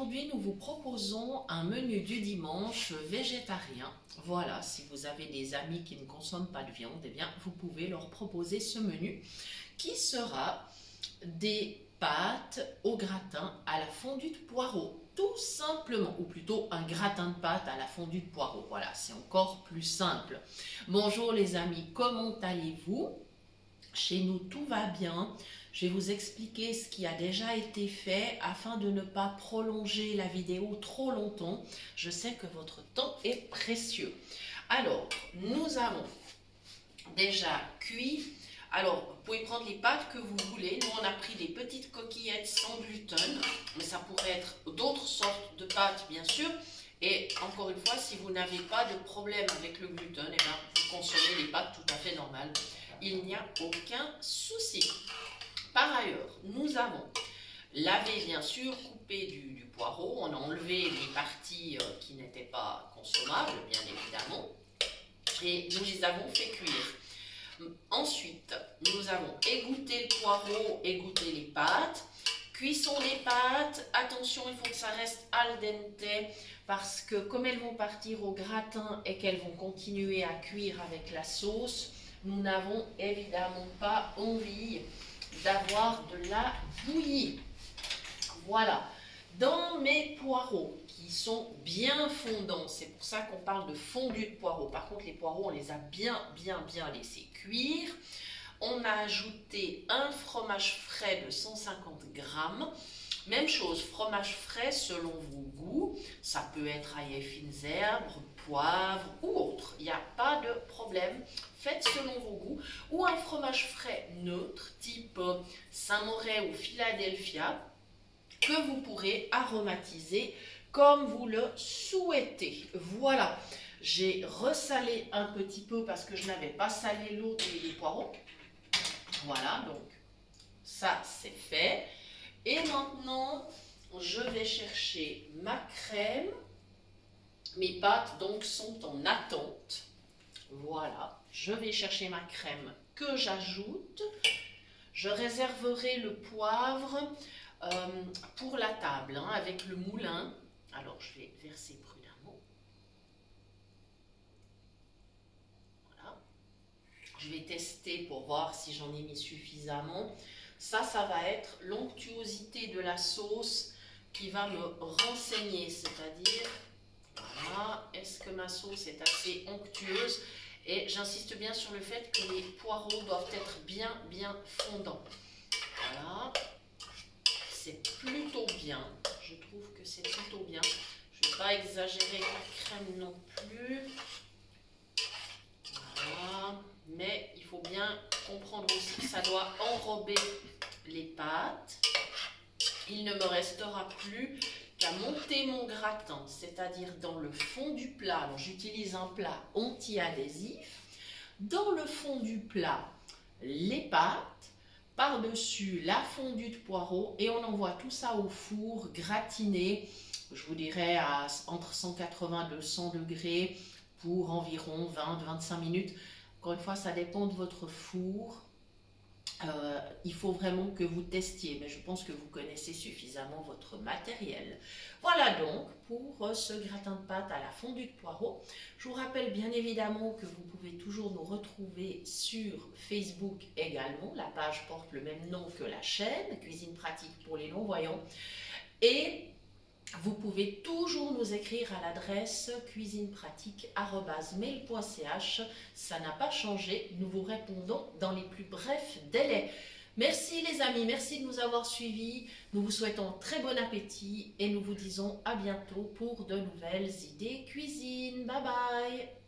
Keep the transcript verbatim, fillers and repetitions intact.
aujourd'hui, nous vous proposons un menu du dimanche végétarien. Voilà, si vous avez des amis qui ne consomment pas de viande, eh bien, vous pouvez leur proposer ce menu qui sera des pâtes au gratin à la fondue de poireaux. Tout simplement, ou plutôt un gratin de pâtes à la fondue de poireaux. Voilà, c'est encore plus simple. Bonjour les amis, comment allez-vous? Chez nous, tout va bien. Je vais vous expliquer ce qui a déjà été fait afin de ne pas prolonger la vidéo trop longtemps. Je sais que votre temps est précieux. Alors, nous avons déjà cuit. Alors, vous pouvez prendre les pâtes que vous voulez. Nous, on a pris des petites coquillettes sans gluten, mais ça pourrait être d'autres sortes de pâtes, bien sûr. Et encore une fois, si vous n'avez pas de problème avec le gluten, eh bien, vous consommez des pâtes tout à fait normales. Il n'y a aucun souci. Par ailleurs, nous avons lavé, bien sûr, coupé du, du poireau. On a enlevé les parties euh, qui n'étaient pas consommables, bien évidemment. Et nous les avons fait cuire. Ensuite, nous avons égoutté le poireau, égoutté les pâtes. Cuisson des pâtes. Attention, il faut que ça reste al dente parce que comme elles vont partir au gratin et qu'elles vont continuer à cuire avec la sauce, nous n'avons évidemment pas envie d'avoir de la bouillie. Voilà. Dans mes poireaux qui sont bien fondants, c'est pour ça qu'on parle de fondu de poireaux. Par contre, les poireaux, on les a bien, bien, bien laissés cuire. On a ajouté un fromage frais de cent cinquante grammes. Même chose, fromage frais selon vos goûts. Ça peut être ail et fines herbes, poivre ou autre. Il n'y a pas de problème. Faites selon vos goûts. Ou un fromage frais neutre, type Saint-Moré ou Philadelphia, que vous pourrez aromatiser comme vous le souhaitez. Voilà. J'ai ressalé un petit peu parce que je n'avais pas salé l'autre et les poireaux. Voilà, donc ça c'est fait. Et maintenant, je vais chercher ma crème. Mes pâtes donc sont en attente. Voilà, je vais chercher ma crème que j'ajoute. Je réserverai le poivre euh, pour la table hein, avec le moulin. Alors, je vais verser prudemment. Voilà. Je vais tester pour voir si j'en ai mis suffisamment. Ça, ça va être l'onctuosité de la sauce qui va me renseigner, c'est-à-dire, voilà, est-ce que ma sauce est assez onctueuse? Et j'insiste bien sur le fait que les poireaux doivent être bien, bien fondants. Voilà, c'est plutôt bien, je trouve que c'est plutôt bien. Je ne vais pas exagérer la crème non plus. Voilà, mais il faut bien comprendre aussi que ça doit enrober les pâtes. Il ne me restera plus qu'à monter mon gratin, c'est-à-dire dans le fond du plat. Alors j'utilise un plat anti-adhésif. Dans le fond du plat, les pâtes, par-dessus la fondue de poireaux et on envoie tout ça au four gratiné, je vous dirais à entre cent quatre-vingts et deux cents degrés pour environ vingt à vingt-cinq minutes. Encore une fois, ça dépend de votre four. Euh, il faut vraiment que vous testiez, mais je pense que vous connaissez suffisamment votre matériel. Voilà donc pour euh, ce gratin de pâtes à la fondue de poireaux. Je vous rappelle bien évidemment que vous pouvez toujours nous retrouver sur Facebook également. La page porte le même nom que la chaîne, Cuisine Pratique pour les non-voyants. Et vous pouvez toujours nous écrire à l'adresse cuisinepratique arobase mail point c h. Ça n'a pas changé. Nous vous répondons dans les plus brefs délais. Merci les amis, merci de nous avoir suivis. Nous vous souhaitons très bon appétit et nous vous disons à bientôt pour de nouvelles idées cuisine. Bye bye.